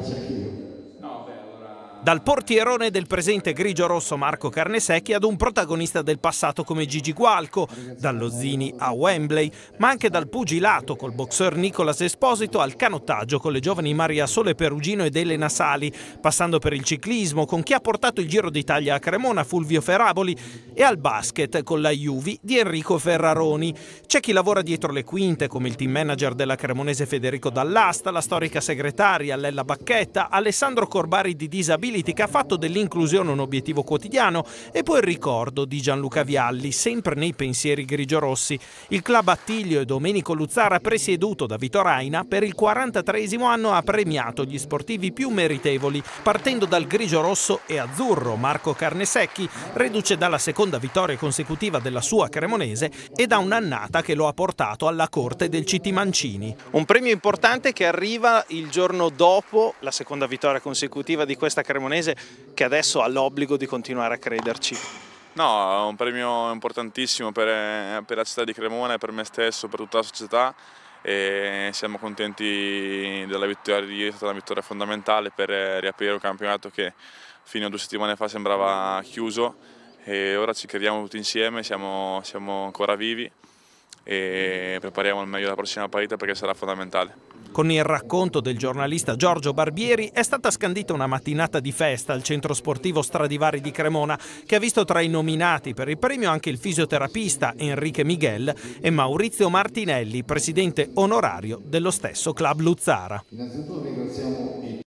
ringrazio anch'io. Dal portierone del presente grigio-rosso Marco Carnesecchi ad un protagonista del passato come Gigi Gualco, dallo Zini a Wembley, ma anche dal pugilato col boxer Nicolas Esposito al canottaggio con le giovani Maria Sole Perugino ed Elena Sali, passando per il ciclismo con chi ha portato il Giro d'Italia a Cremona, Fulvio Ferraboli, e al basket con la Juvi di Enrico Ferraroni. C'è chi lavora dietro le quinte come il team manager della cremonese Federico Dall'Asta, la storica segretaria Lella Bacchetta, Alessandro Corbari di Disability che ha fatto dell'inclusione un obiettivo quotidiano, e poi il ricordo di Gianluca Vialli, sempre nei pensieri grigiorossi. Il club Attilio e Domenico Luzzara, presieduto da Vito Raina, per il 43esimo anno ha premiato gli sportivi più meritevoli, partendo dal grigiorosso e azzurro Marco Carnesecchi, reduce dalla seconda vittoria consecutiva della sua cremonese e da un'annata che lo ha portato alla corte del CT Mancini. Un premio importante che arriva il giorno dopo la seconda vittoria consecutiva di questa cremonese, che adesso ha l'obbligo di continuare a crederci. No, è un premio importantissimo per la città di Cremona e per me stesso, per tutta la società, e siamo contenti della vittoria di ieri. È stata una vittoria fondamentale per riaprire un campionato che fino a 2 settimane fa sembrava chiuso, e ora ci crediamo tutti insieme, siamo ancora vivi e prepariamo al meglio la prossima partita perché sarà fondamentale. Con il racconto del giornalista Giorgio Barbieri è stata scandita una mattinata di festa al centro sportivo Stradivari di Cremona, che ha visto tra i nominati per il premio anche il fisioterapista Enrique Miguel e Maurizio Martinelli, presidente onorario dello stesso club Luzzara. Innanzitutto ringraziamo